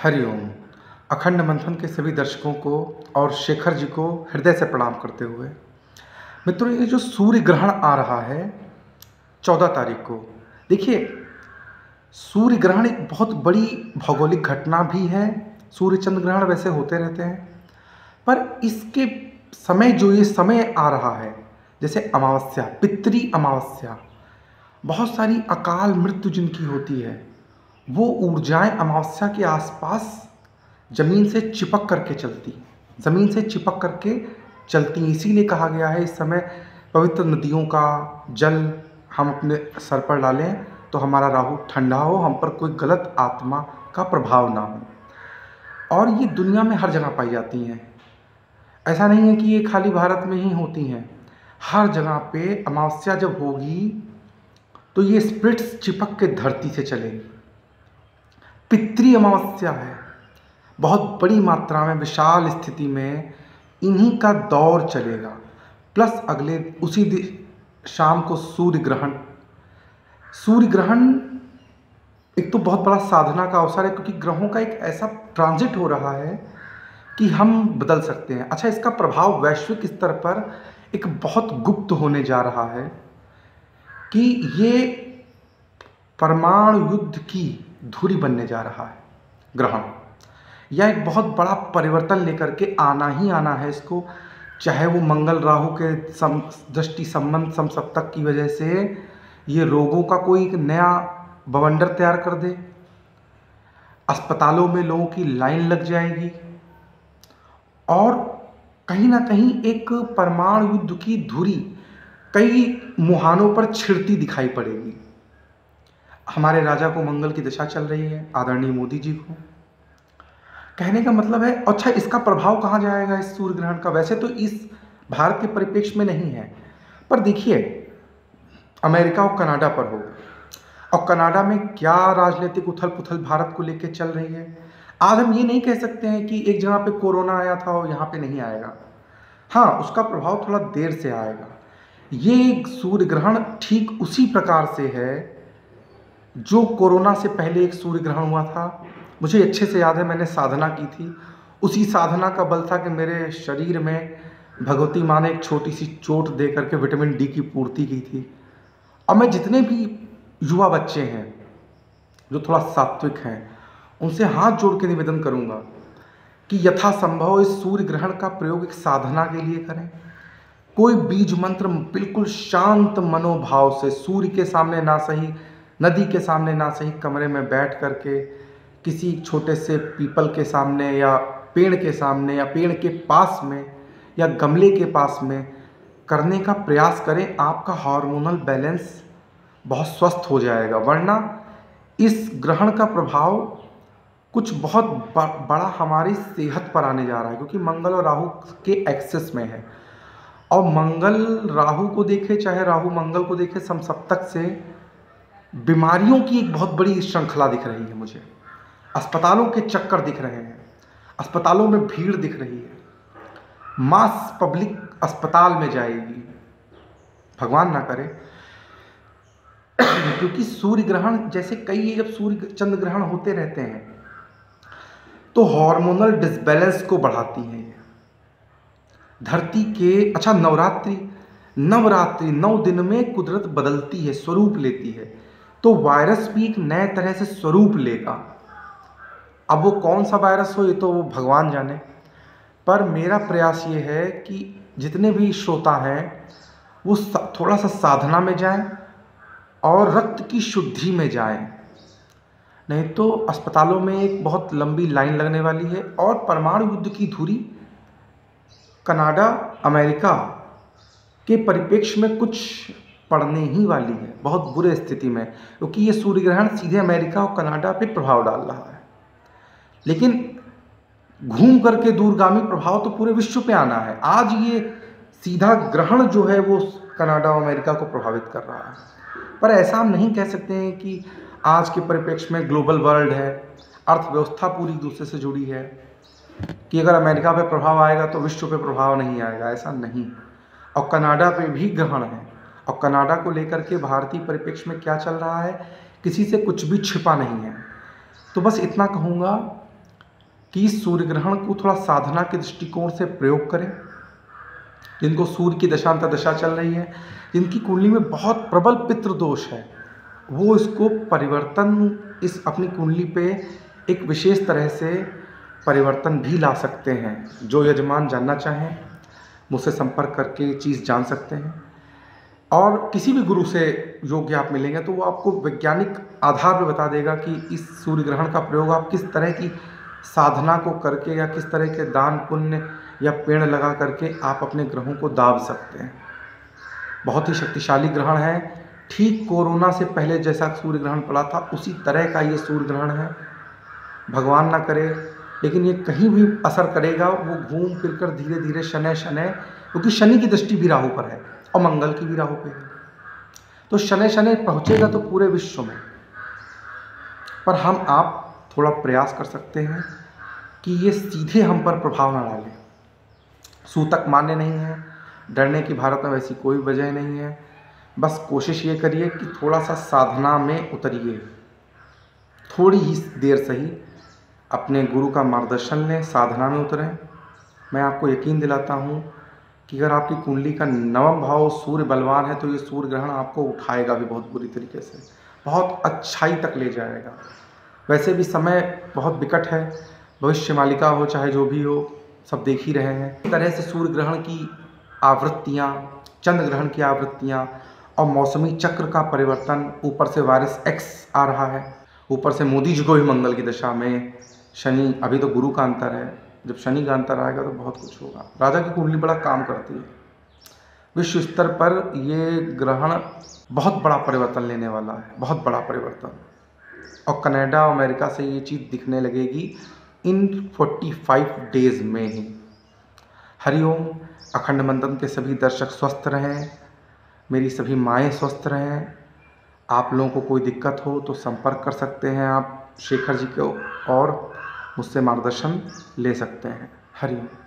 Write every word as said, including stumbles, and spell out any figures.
हरिओम। अखंड मंथन के सभी दर्शकों को और शेखर जी को हृदय से प्रणाम करते हुए, मित्रों, ये जो सूर्य ग्रहण आ रहा है चौदह तारीख को, देखिए, सूर्य ग्रहण एक बहुत बड़ी भौगोलिक घटना भी है। सूर्य चंद्र ग्रहण वैसे होते रहते हैं, पर इसके समय जो ये समय आ रहा है, जैसे अमावस्या, पितृ अमावस्या, बहुत सारी अकाल मृत्यु जिनकी होती है, वो ऊर्जाएं अमावस्या के आसपास जमीन से चिपक करके चलती जमीन से चिपक करके चलती इसीलिए कहा गया है इस समय पवित्र नदियों का जल हम अपने सर पर डालें तो हमारा राहु ठंडा हो, हम पर कोई गलत आत्मा का प्रभाव ना हो। और ये दुनिया में हर जगह पाई जाती हैं। ऐसा नहीं है कि ये खाली भारत में ही होती हैं, हर जगह पे अमावस्या जब होगी तो ये स्प्रिट्स चिपक के धरती से चलेगी। पितृ अमावस्या है, बहुत बड़ी मात्रा में विशाल स्थिति में इन्हीं का दौर चलेगा। प्लस अगले उसी शाम को सूर्य ग्रहण सूर्य ग्रहण एक तो बहुत बड़ा साधना का अवसर है, क्योंकि ग्रहों का एक ऐसा ट्रांजिट हो रहा है कि हम बदल सकते हैं। अच्छा, इसका प्रभाव वैश्विक स्तर पर एक बहुत गुप्त होने जा रहा है कि ये परमाणु युद्ध की धुरी बनने जा रहा है। ग्रहण यह एक बहुत बड़ा परिवर्तन लेकर के आना ही आना है इसको, चाहे वो मंगल राहु के सम दृष्टि संबंध समसप्तक की वजह से ये रोगों का कोई एक नया बवंडर तैयार कर दे, अस्पतालों में लोगों की लाइन लग जाएगी और कहीं ना कहीं एक परमाणु युद्ध की धुरी कई मुहानों पर छिड़ती दिखाई पड़ेगी। हमारे राजा को मंगल की दशा चल रही है, आदरणीय मोदी जी को। कहने का मतलब है, अच्छा, इसका प्रभाव कहाँ जाएगा इस सूर्य ग्रहण का? वैसे तो इस भारत के परिप्रेक्ष्य में नहीं है, पर देखिए, अमेरिका और कनाडा पर हो, और कनाडा में क्या राजनीतिक उथल पुथल भारत को लेकर चल रही है। आज हम ये नहीं कह सकते हैं कि एक जगह पे कोरोना आया था और यहाँ पे नहीं आएगा। हाँ, उसका प्रभाव थोड़ा देर से आएगा। ये सूर्य ग्रहण ठीक उसी प्रकार से है जो कोरोना से पहले एक सूर्य ग्रहण हुआ था। मुझे अच्छे से याद है, मैंने साधना की थी। उसी साधना का बल था कि मेरे शरीर में भगवती माँ ने एक छोटी सी चोट दे करके विटामिन डी की पूर्ति की थी। और मैं जितने भी युवा बच्चे हैं जो थोड़ा सात्विक हैं, उनसे हाथ जोड़ के निवेदन करूंगा कि यथासंभव इस सूर्य ग्रहण का प्रयोग एक साधना के लिए करें। कोई बीज मंत्र बिल्कुल शांत मनोभाव से, सूर्य के सामने ना सही, नदी के सामने ना सही, कमरे में बैठ करके किसी छोटे से पीपल के सामने या पेड़ के सामने या पेड़ के पास में या गमले के पास में करने का प्रयास करें। आपका हार्मोनल बैलेंस बहुत स्वस्थ हो जाएगा। वरना इस ग्रहण का प्रभाव कुछ बहुत बड़ा हमारी सेहत पर आने जा रहा है, क्योंकि मंगल और राहु के एक्सेस में है। और मंगल राहु को देखे, चाहे राहु मंगल को देखे, समसप्तक से बीमारियों की एक बहुत बड़ी श्रृंखला दिख रही है मुझे। अस्पतालों के चक्कर दिख रहे हैं, अस्पतालों में भीड़ दिख रही है, मास पब्लिक अस्पताल में जाएगी, भगवान ना करे। क्योंकि सूर्य ग्रहण जैसे कई जब सूर्य चंद्र ग्रहण होते रहते हैं तो हार्मोनल डिसबैलेंस को बढ़ाती हैं ये धरती के। अच्छा, नवरात्रि नवरात्रि नौ दिन में कुदरत बदलती है, स्वरूप लेती है, तो वायरस भी एक नए तरह से स्वरूप लेगा। अब वो कौन सा वायरस हो ये तो वो भगवान जाने, पर मेरा प्रयास ये है कि जितने भी श्रोता हैं वो थोड़ा सा साधना में जाएं और रक्त की शुद्धि में जाएं, नहीं तो अस्पतालों में एक बहुत लंबी लाइन लगने वाली है। और परमाणु युद्ध की धुरी कनाडा, अमेरिका के परिप्रेक्ष्य में कुछ पड़ने ही वाली है, बहुत बुरे स्थिति में, क्योंकि ये सूर्य ग्रहण सीधे अमेरिका और कनाडा पे प्रभाव डाल रहा है। लेकिन घूम करके दूरगामी प्रभाव तो पूरे विश्व पे आना है। आज ये सीधा ग्रहण जो है वो कनाडा और अमेरिका को प्रभावित कर रहा है, पर ऐसा हम नहीं कह सकते हैं कि आज के परिप्रेक्ष्य में ग्लोबल वर्ल्ड है, अर्थव्यवस्था पूरी दूसरे से जुड़ी है, कि अगर अमेरिका पे प्रभाव आएगा तो विश्व पे प्रभाव नहीं आएगा, ऐसा नहीं। और कनाडा पे भी ग्रहण है, और कनाडा को लेकर के भारतीय परिप्रेक्ष्य में क्या चल रहा है, किसी से कुछ भी छिपा नहीं है। तो बस इतना कहूँगा कि इस सूर्य ग्रहण को थोड़ा साधना के दृष्टिकोण से प्रयोग करें। जिनको सूर्य की दशांतदशा चल रही है, जिनकी कुंडली में बहुत प्रबल पितृ दोष है, वो इसको परिवर्तन इस अपनी कुंडली पे एक विशेष तरह से परिवर्तन भी ला सकते हैं। जो यजमान जानना चाहें मुझसे संपर्क करके ये चीज़ जान सकते हैं। और किसी भी गुरु से योग्य आप मिलेंगे तो वो आपको वैज्ञानिक आधार पर बता देगा कि इस सूर्य ग्रहण का प्रयोग आप किस तरह की साधना को करके या किस तरह के दान पुण्य या पेड़ लगा करके आप अपने ग्रहों को दाब सकते हैं। बहुत ही शक्तिशाली ग्रहण है। ठीक कोरोना से पहले जैसा सूर्य ग्रहण पड़ा था उसी तरह का ये सूर्य ग्रहण है। भगवान ना करे, लेकिन ये कहीं भी असर करेगा वो घूम फिर कर धीरे धीरे शनै शनै, क्योंकि शनि की दृष्टि भी राहु पर है और मंगल की भी राहु पे है, तो शनै शनै पहुँचेगा तो पूरे विश्व में। पर हम आप थोड़ा प्रयास कर सकते हैं कि ये सीधे हम पर प्रभाव ना डालें। सूतक मान्य नहीं है, डरने की भारत में वैसी कोई वजह नहीं है। बस कोशिश ये करिए कि थोड़ा सा साधना में उतरिए, थोड़ी ही देर सही अपने गुरु का मार्गदर्शन लें, साधना में उतरें। मैं आपको यकीन दिलाता हूँ कि अगर आपकी कुंडली का नवम भाव सूर्य बलवान है तो ये सूर्य ग्रहण आपको उठाएगा भी बहुत बुरी तरीके से, बहुत अच्छाई तक ले जाएगा। वैसे भी समय बहुत विकट है, भविष्य मालिका हो चाहे जो भी हो, सब देख ही रहे हैं। इस तरह से सूर्य ग्रहण की आवृत्तियाँ, चंद्र ग्रहण की आवृत्तियाँ और मौसमी चक्र का परिवर्तन, ऊपर से वायरस एक्स आ रहा है, ऊपर से मोदी जी को भी मंगल की दशा में, शनि, अभी तो गुरु का अंतर है, जब शनि का अंतर आएगा तो बहुत कुछ होगा। राजा की कुंडली बड़ा काम करती है। विश्व स्तर पर ये ग्रहण बहुत बड़ा परिवर्तन लेने वाला है, बहुत बड़ा परिवर्तन। और कनाडा और अमेरिका से ये चीज़ दिखने लगेगी इन पैंतालीस डेज में ही। हरिओम। अखंड मंथन के सभी दर्शक स्वस्थ रहें, मेरी सभी माएँ स्वस्थ रहें। आप लोगों को कोई दिक्कत हो तो संपर्क कर सकते हैं आप शेखर जी को और मुझसे मार्गदर्शन ले सकते हैं। हरिओम।